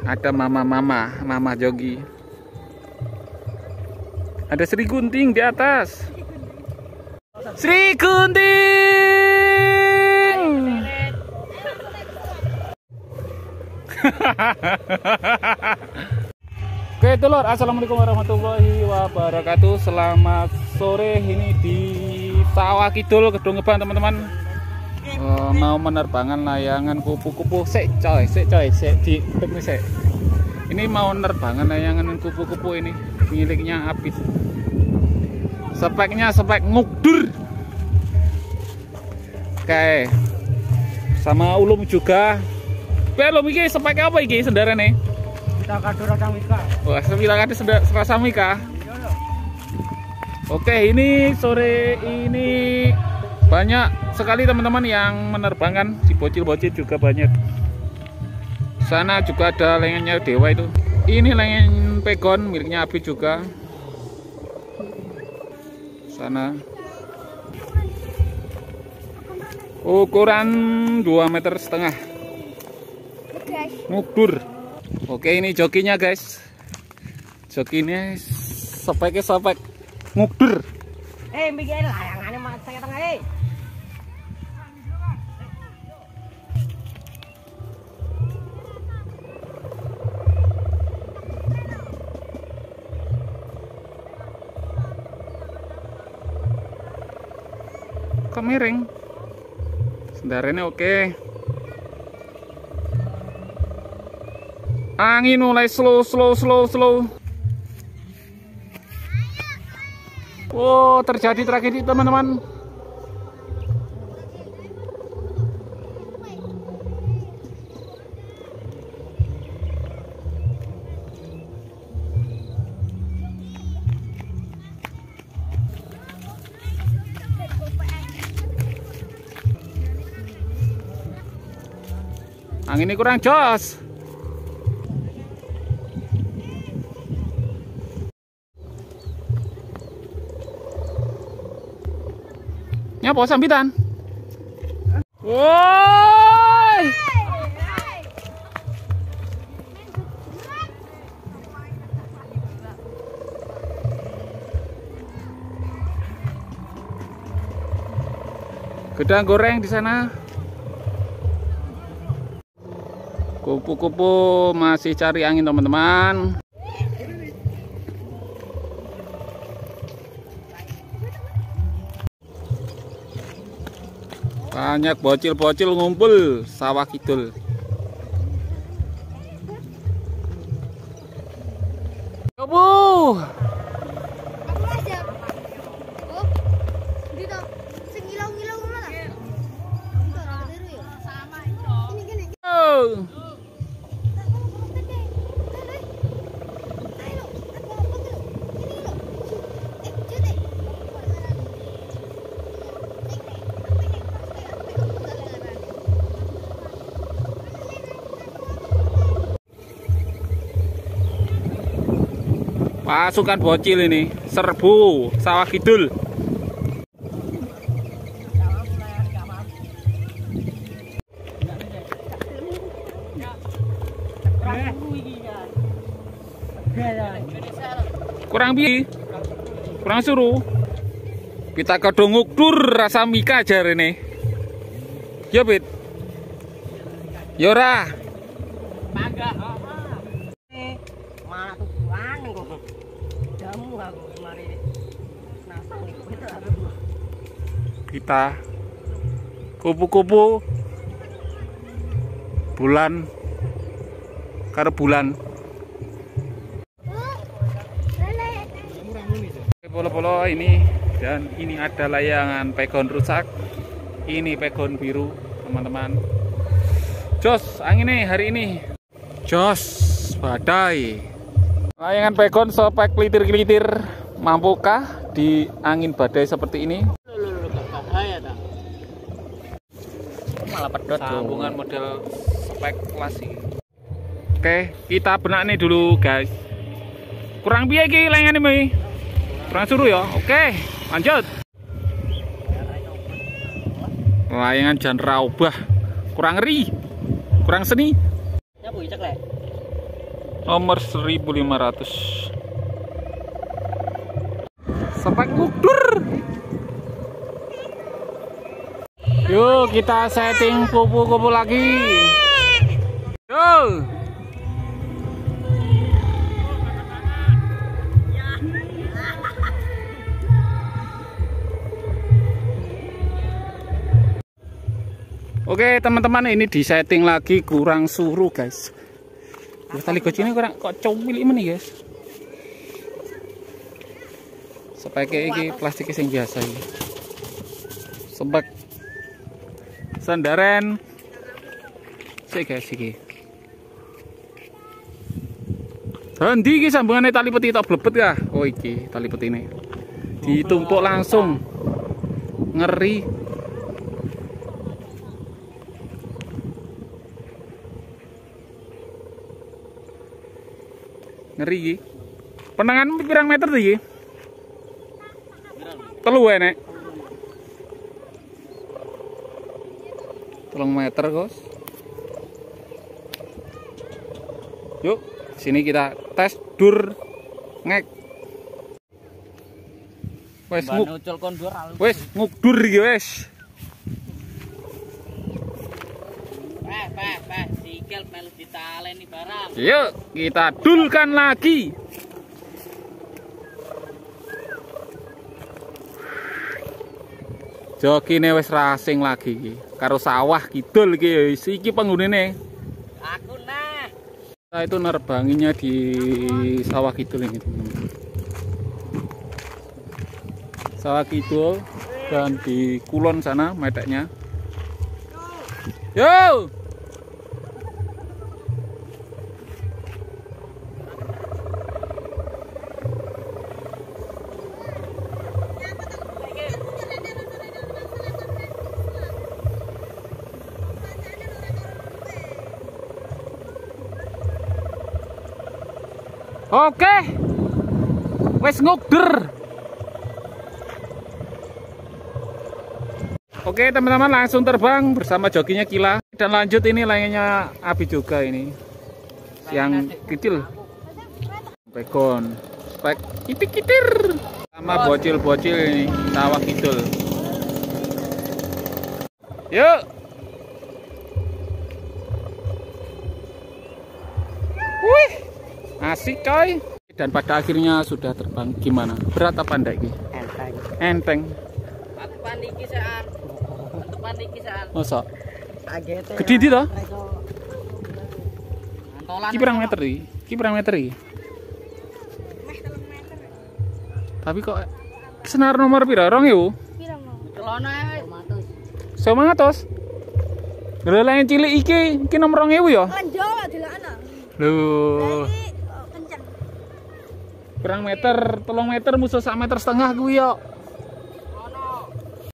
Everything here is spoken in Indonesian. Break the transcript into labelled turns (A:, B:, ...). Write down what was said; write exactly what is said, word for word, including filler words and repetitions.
A: Ada mama-mama, mama jogi. Ada Sri Gunting di atas. Sri Gunting. Oke dulur, assalamualaikum warahmatullahi wabarakatuh. Selamat sore, ini di Sawah Kidul Kedung Gebang teman-teman. Uh, mau menerbangkan layangan kupu-kupu. Sek coy, sek coy, sek di nih sek. Ini mau menerbangkan layangan kupu-kupu ini miliknya Apit. Speknya spek ngukdur. Oke. Sama ulum juga. Belum iki spek apa iki sendarane? Kita kado rasamika. Wah, kita kado rasamika. Oke, ini sore ini banyak sekali teman-teman yang menerbangkan, di bocil-bocil juga banyak. Sana juga ada lengannya Dewa itu. Ini lengan pegon miliknya Abi juga. Sana. Ukuran dua meter setengah. Ngubur. Oke, ini jokinya guys. Jokinya speknya spek ngubur.
B: Eh, bikin layangannya mas saya tengah eh.
A: Kok miring? Sendaranya oke. Angin mulai slow slow slow slow. Wow, terjadi tragedi teman-teman. Angin ini kurang jos. Nyapa sambitan? Woi. Gedang goreng di sana. Kupu-kupu masih cari angin teman-teman. Banyak bocil-bocil ngumpul Sawah Kidul. Kupu. Pasukan bocil ini serbu Sawah Kidul. Kurang bi, kurang suruh. Kita kado ngukdur rasa mika aja ini. Ya Bit. Yora.
B: Bangga. Mana tuh bulan kok. Jamu aku kemarin. Nasang nih
A: kita kupu-kupu bulan karo bulan. Polo-polo ini, dan ini ada layangan pegon rusak. Ini pegon biru teman-teman. Jos angin nih hari ini. Jos badai. Layangan pegon sopek kelitir-kelitir. Mampukah di angin badai seperti ini? Malah pedot sambungan model spek klasik. Oke, kita benak nih dulu guys. Kurang biaya iki layangan ini. Kurang suruh ya. Oke, lanjut. Layangan jan raubah. Kurang ngeri. Kurang seni.
B: Ya bu, cek le.
A: Nomor seribu lima ratus. Sampai ngukdur. Yuk kita setting kupu-kupu lagi. Yo. Oke teman-teman, ini di setting lagi, kurang suruh guys. Ya, tali gocinya kurang kok cowil ini guys. Sepeke iki plastik sing biasa iki. Sebak sandaren. Sik guys iki. Endi iki sambungane tali peti tok blebet ya? Oh iki tali petine. Ditumpuk langsung. Ngeri. Ngeri iki. Penangan pirang meter iki? Telu enek. Telung meter, Guys. Yuk, sini kita tes dur ngek. Wes nguk. Wes ngukdur iki wes.
B: Peh, peh, peh, sikil melu ditaleni barang.
A: Yuk, kita dulkan lagi. Jokine wis racing lagi iki. Karo sawah kidul iki iki penghunine.
B: Aku nah.
A: Nah, itu nerbanginya di sawah kidul ini, teman-teman. Sawah kidul dan di kulon sana meteknya. Yo. Oke, wes ngukder. Oke teman-teman, langsung terbang bersama jokinya Kila. Dan lanjut ini lainnya Abi juga ini, yang kecil. Pekon, spek kitir-kitir. Sama bocil-bocil ini, sawah kidul. Yuk. Wih. Asik coy. Dan pada akhirnya sudah terbang. Gimana? Berat apa enggak ini?
B: Enteng.
A: Enteng.
B: Atupan iki sean. Atupan iki sean.
A: Masa?
B: Agete.
A: Gede di toh?
B: Antolan.
A: Ki pirang meter iki? Ki pirang meter iki? Tapi kok senar nomor pira? Rong ewu?
B: Pirang mau? Celana ae.
A: Sama atas. Lha yang cilik iki, iki nomor rong ewu ya?
B: Anjo dilakna.
A: Loh.
B: Kencang.
A: Pirang meter, telung meter musuh sak meter setengah kuwi yo.